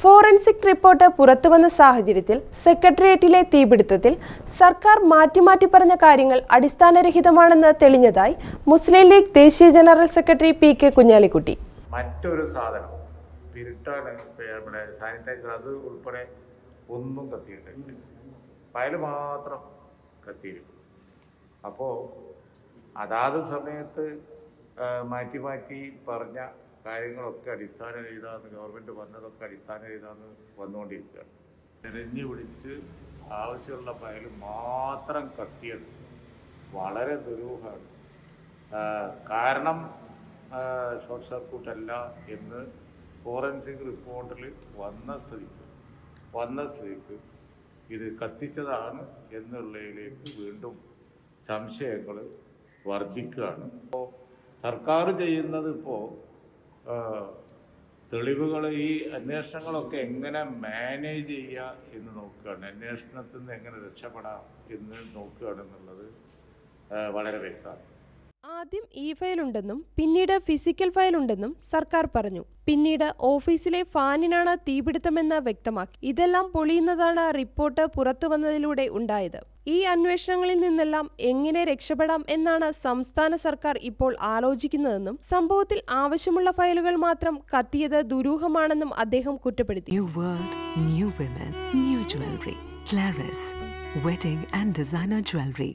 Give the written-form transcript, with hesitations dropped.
Forensic report പുറത്തുവന്ന സാഹചര്യത്തിൽ സെക്രട്ടേറിയറ്റിലെ തീപിടുത്തത്തിൽ സർക്കാർ മാറ്റി പറഞ്ഞ കാര്യങ്ങൾ അടിസ്ഥാനരഹിതമാണെന്ന് തെളിഞ്ഞതായി മുസ്ലിം ലീഗ് ദേശീയ ജനറൽ സെക്രട്ടറി പി.കെ. കുഞ്ഞാലിക്കുട്ടി. മറ്റൊരു സാധനം സ്പിരിറ്റാണ്, നമ്മുടെ സാനിറ്റൈസർ, അത് ഉൾപ്പെടെ ഒന്നും കത്തിയിട്ടില്ല. ഫയൽ മാത്രം കത്തിയിരുന്നു. അപ്പോൾ അതാത് സമയത്ത് മാറ്റി പറഞ്ഞ കാര്യങ്ങളൊക്കെ അടിസ്ഥാനരഹിതമെന്ന് ഗവൺമെൻറ് പറഞ്ഞതൊക്കെ അടിസ്ഥാനരഹിതമെന്ന് വന്നുകൊണ്ടിരിക്കുകയാണ്. തിരഞ്ഞു പിടിച്ച് ആവശ്യമുള്ള ഫയൽ മാത്രം കത്തിയത് വളരെ ദുരൂഹമാണ്. കാരണം ഷോർട്ട് സർക്യൂട്ട് അല്ല എന്ന് ഫോറൻസിക് റിപ്പോർട്ടിൽ വന്ന സ്ഥിതിക്ക് ഇത് കത്തിച്ചതാണ് എന്നുള്ളതിലേക്ക് വീണ്ടും സംശയങ്ങൾ വർദ്ധിക്കുകയാണ്. ഇപ്പോൾ സർക്കാർ ചെയ്യുന്നത് തെളിവുകൾ, ഈ അന്വേഷണങ്ങളൊക്കെ എങ്ങനെ മാനേജ് ചെയ്യുക എന്ന് നോക്കുകയാണ്, അന്വേഷണത്തിൽ നിന്ന് എങ്ങനെ രക്ഷപ്പെടാം എന്ന് നോക്കുകയാണെന്നുള്ളത് വളരെ വ്യക്തമാണ്. ആദ്യം ഈ ഫയൽ ഉണ്ടെന്നും പിന്നീട് ഫിസിക്കൽ ഫയൽ ഉണ്ടെന്നും സർക്കാർ പറഞ്ഞു. പിന്നീട് ഓഫീസിലെ ഫാനിനാണ് തീപിടുത്തമെന്ന് വ്യക്തമാക്കി. ഇതെല്ലാം പൊളിയുന്നതാണ് റിപ്പോർട്ട് പുറത്തു വന്നതിലൂടെ ഉണ്ടായത്. ഈ അന്വേഷണങ്ങളിൽ നിന്നെല്ലാം എങ്ങനെ രക്ഷപ്പെടാം എന്നാണ് സംസ്ഥാന സർക്കാർ ഇപ്പോൾ ആലോചിക്കുന്നതെന്നും സംഭവത്തിൽ ആവശ്യമുള്ള ഫയലുകൾ മാത്രം കത്തിയത് ദുരൂഹമാണെന്നും അദ്ദേഹം കുറ്റപ്പെടുത്തി. New world, new women, new jewelry. Claris, wedding and designer jewelry.